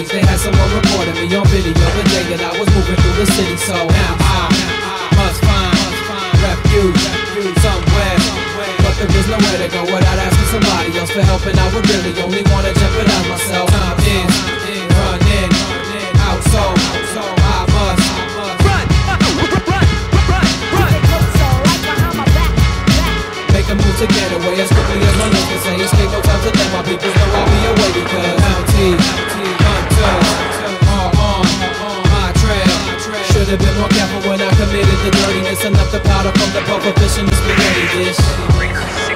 days, they had someone recording me on video the day that I was moving through the city. So now I must find refuge somewhere, but there is nowhere to go without asking somebody else for help, and I would really only want to jeopardize myself. Time is running out, so I must run. Make a move to get away as quickly as my nose can say. Escape, no time to let my people know I'll be away, because hunters are on my trail. Should have been more careful when I committed the dirtiness. Enough to powder from the puffer fish in the spaghetti dish.